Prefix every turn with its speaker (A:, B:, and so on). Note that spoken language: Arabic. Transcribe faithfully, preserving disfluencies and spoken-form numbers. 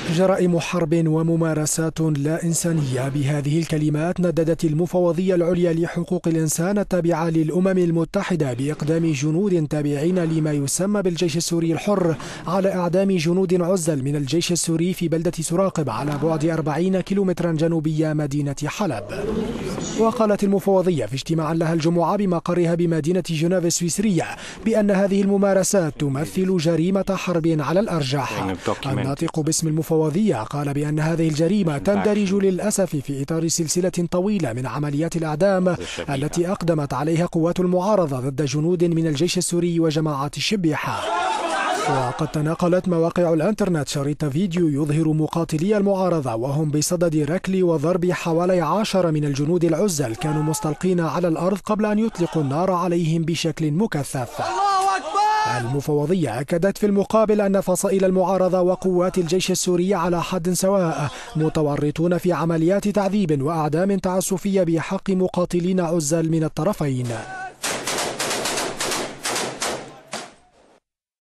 A: جرائم حرب وممارسات لا إنسانية. بهذه الكلمات نددت المفوضية العليا لحقوق الإنسان التابعة للأمم المتحدة بإقدام جنود تابعين لما يسمى بالجيش السوري الحر على إعدام جنود عزل من الجيش السوري في بلدة سراقب على بعد أربعين كيلومترا جنوبي مدينة حلب. وقالت المفوضية في اجتماع لها الجمعة بمقرها بمدينة جنيف السويسرية بأن هذه الممارسات تمثل جريمة حرب على الأرجح. الناطق باسم المفوضية قال بأن هذه الجريمة تندرج للأسف في إطار سلسلة طويلة من عمليات الإعدام التي أقدمت عليها قوات المعارضة ضد جنود من الجيش السوري وجماعات الشبيحة. وقد تناقلت مواقع الانترنت شريط فيديو يظهر مقاتلي المعارضة وهم بصدد ركل وضرب حوالي عشرة من الجنود العزل كانوا مستلقين على الأرض قبل أن يطلقوا النار عليهم بشكل مكثف. المفوضية أكدت في المقابل أن فصائل المعارضة وقوات الجيش السوري على حد سواء متورطون في عمليات تعذيب وأعدام تعسفية بحق مقاتلين عزل من الطرفين.